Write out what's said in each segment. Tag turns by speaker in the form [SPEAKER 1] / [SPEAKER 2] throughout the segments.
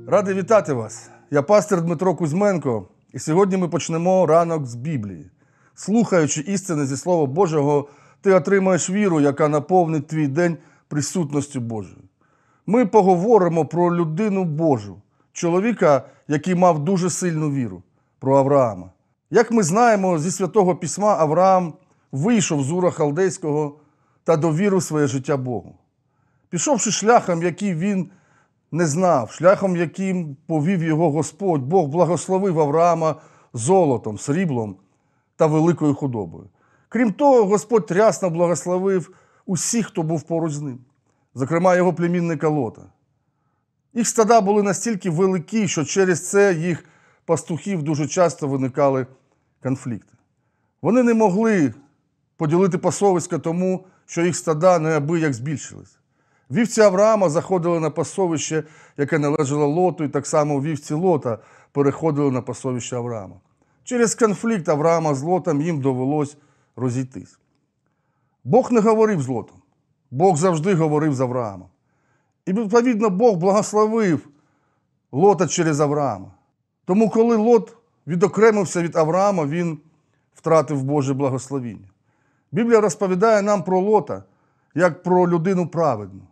[SPEAKER 1] Радий вітати вас. Я пастир Дмитро Кузьменко, і сьогодні ми почнемо ранок з Біблії. Слухаючи істини зі Слова Божого, ти отримаєш віру, яка наповнить твій день присутністю Божою. Ми поговоримо про людину Божу, чоловіка, який мав дуже сильну віру, про Авраама. Як ми знаємо, зі Святого Письма Авраам вийшов з Ура Халдейського та довірив своє життя Богу. Пішовши шляхом, який він не знав, шляхом, яким повів його Господь, Бог благословив Авраама золотом, сріблом та великою худобою. Крім того, Господь рясно благословив усіх, хто був поруч з ним, зокрема його племінника Лота. Їх стада були настільки великі, що через це їх пастухів дуже часто виникали конфлікти. Вони не могли поділити пасовиська тому, що їх стада неабияк збільшились. Вівці Авраама заходили на пасовище, яке належало Лоту, і так само вівці Лота переходили на пасовище Авраама. Через конфлікт Авраама з Лотом їм довелось розійтись. Бог не говорив з Лотом. Бог завжди говорив з Авраамом. І, відповідно, Бог благословив Лота через Авраама. Тому, коли Лот відокремився від Авраама, він втратив Боже благословіння. Біблія розповідає нам про Лота, як про людину праведну,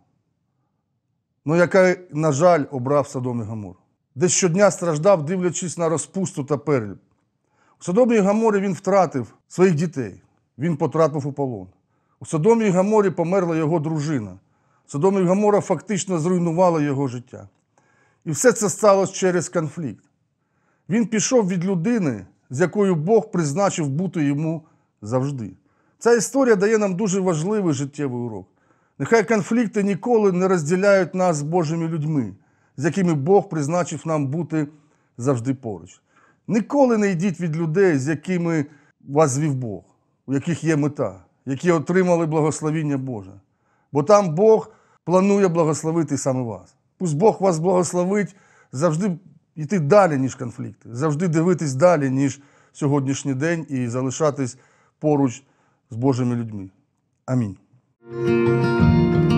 [SPEAKER 1] но яка, на жаль, обрав Содом і Гомору, де щодня страждав, дивлячись на розпусту та перелюб. У Содомі і Гоморі він втратив своїх дітей, він потрапив у полон. У Содомі і Гоморі померла його дружина. Содом і Гомора фактично зруйнували його життя. І все це сталося через конфлікт. Він пішов від людини, з якою Бог призначив бути йому завжди. Ця історія дає нам дуже важливий життєвий урок. Нехай конфлікти ніколи не розділяють нас з Божими людьми, з якими Бог призначив нам бути завжди поруч. Ніколи не йдіть від людей, з якими вас звів Бог, у яких є мета, які отримали благословіння Боже. Бо там Бог планує благословити саме вас. Пусть Бог вас благословить завжди йти далі, ніж конфлікти, завжди дивитись далі, ніж сьогоднішній день і залишатись поруч з Божими людьми. Амінь.